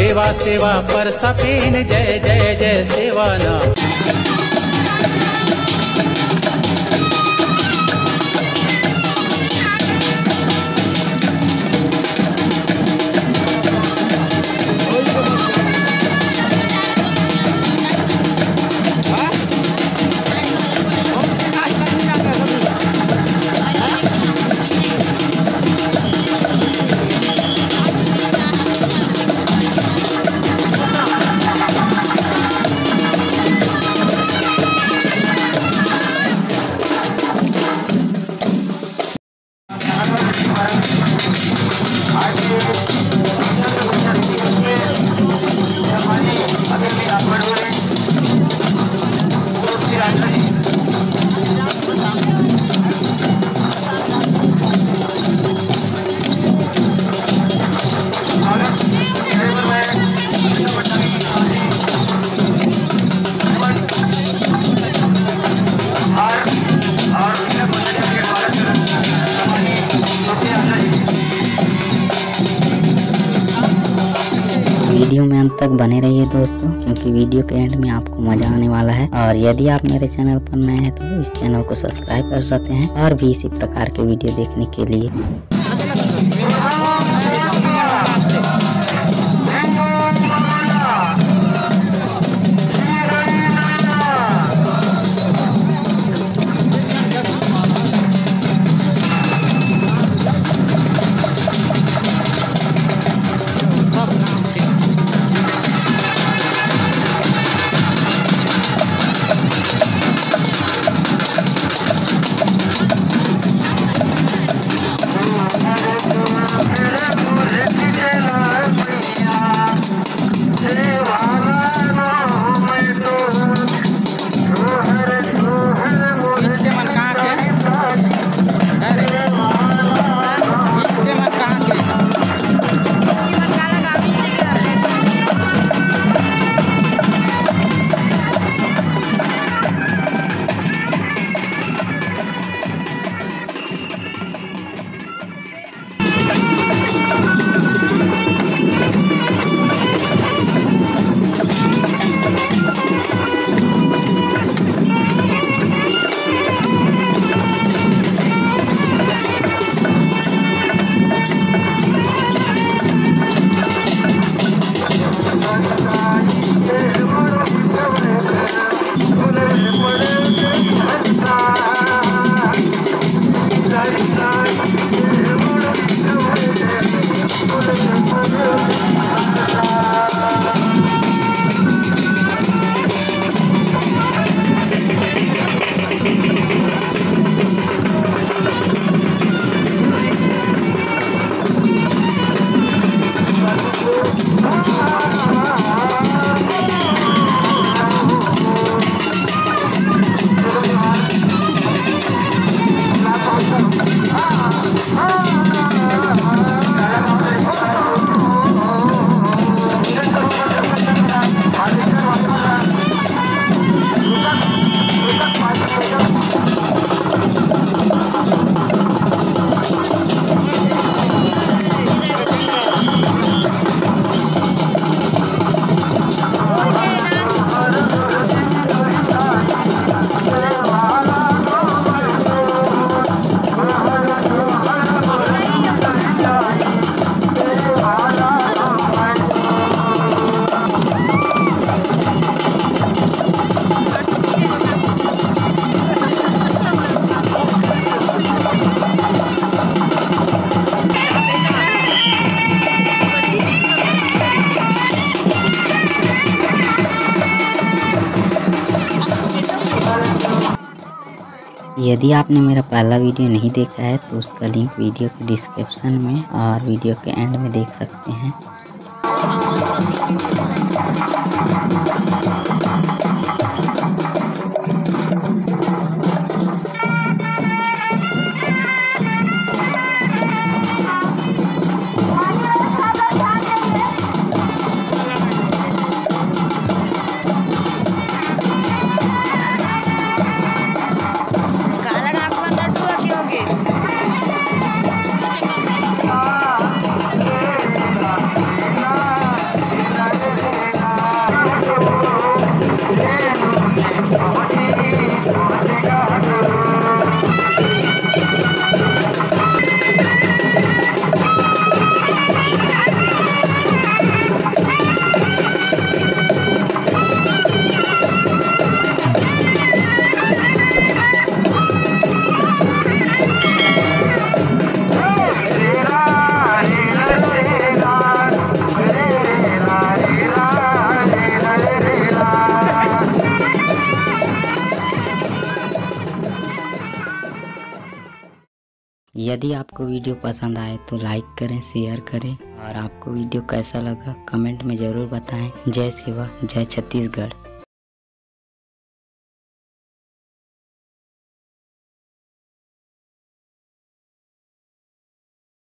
सेवा सेवा पर सपेन जय जय जय सेवाना। वीडियो में अंत तक बने रहिए दोस्तों, क्योंकि वीडियो के एंड में आपको मजा आने वाला है। और यदि आप मेरे चैनल पर नए हैं तो इस चैनल को सब्सक्राइब कर सकते हैं और भी इसी प्रकार के वीडियो देखने के लिए। यदि आपने मेरा पहला वीडियो नहीं देखा है तो उसका लिंक वीडियो के डिस्क्रिप्शन में और वीडियो के एंड में देख सकते हैं। यदि आपको वीडियो पसंद आए तो लाइक करें, शेयर करें और आपको वीडियो कैसा लगा कमेंट में जरूर बताएं। जय शिवा, जय छत्तीसगढ़।